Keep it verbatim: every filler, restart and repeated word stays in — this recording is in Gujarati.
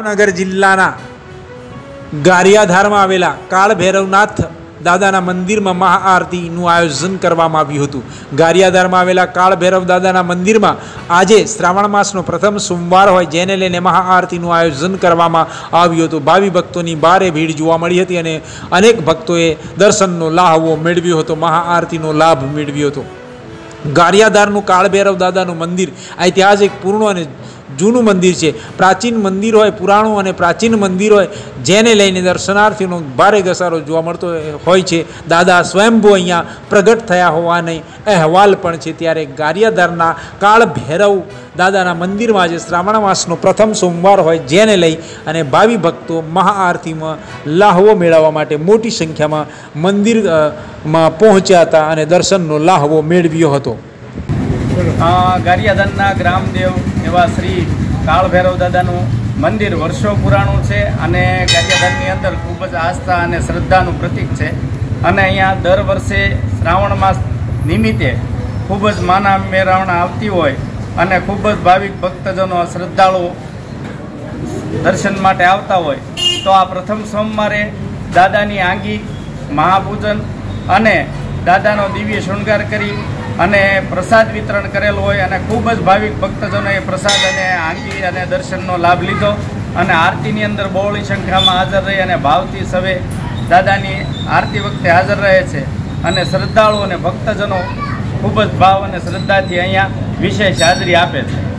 ભાવનગર જિલ્લાના ગારિયાધારમાં આવેલા કાળ ભૈરવનાથ દાદાના મંદિરમાં મહાઆરતીનું આયોજન કરવામાં આવ્યું હતું। ગારિયાધારમાં આવેલા કાળ ભૈરવ દાદાના મંદિરમાં આજે શ્રાવણ માસનો પ્રથમ સોમવાર હોય જેને લઈને મહાઆરતીનું આયોજન કરવામાં આવ્યું હતું। ભાવિ ભક્તોની ભારે ભીડ જોવા મળી હતી અને અનેક ભક્તોએ દર્શનનો લાહવો મેળવ્યો હતો, મહાઆરતીનો લાભ મેળવ્યો હતો। ગારિયાધારનું કાળ ભૈરવ દાદાનું મંદિર ઐતિહાસિક પૂર્ણ અને જૂનું મંદિર છે। પ્રાચીન મંદિર હોય, પુરાણું અને પ્રાચીન મંદિર હોય જેને લઈને દર્શનાર્થીઓનો ભારે ઘસારો જોવા મળતો હોય છે। દાદા સ્વયંભૂ અહીંયા પ્રગટ થયા હોવાનો અહેવાલ પણ છે। ત્યારે ગારિયાધારના કાળ ભૈરવ દાદાના મંદિરમાં આજે શ્રાવણ માસનો પ્રથમ સોમવાર હોય જેને લઈ અને ભાવિ ભક્તો મહાઆરતીમાં લાહવો મેળવવા માટે મોટી સંખ્યામાં મંદિરમાં પહોંચ્યા હતા અને દર્શનનો લાહવો મેળવ્યો હતો। ગારિયાધારના ગ્રામદેવ એવા શ્રી કાળ ભૈરવ દાદાનું મંદિર વર્ષો પુરાણું છે અને ગારિયાધારની અંદર ખૂબ જ આસ્થા અને શ્રદ્ધાનું પ્રતીક છે અને અહીંયા દર વર્ષે શ્રાવણ માસ નિમિત્તે ખૂબ જ માના મેળાવણા આવતી હોય અને ખૂબ જ ભાવિક ભક્તજનો શ્રદ્ધાળુઓ દર્શન માટે આવતા હોય તો આ પ્રથમ સોમવારે દાદાની આંગી મહાપૂજન અને દાદાનો દિવ્ય શૃંગાર કરી અને પ્રસાદ વિતરણ કરેલું હોય અને ખૂબ જ ભાવિક ભક્તજનોએ પ્રસાદ અને આંગી અને દર્શનનો લાભ લીધો અને આરતીની અંદર બહોળી સંખ્યામાં હાજર રહી અને ભાવથી સવે દાદાની આરતી વખતે હાજર રહે છે અને શ્રદ્ધાળુઓ અને ભક્તજનો ખૂબ જ ભાવ અને શ્રદ્ધાથી અહીંયા વિશેષ હાજરી આપે છે।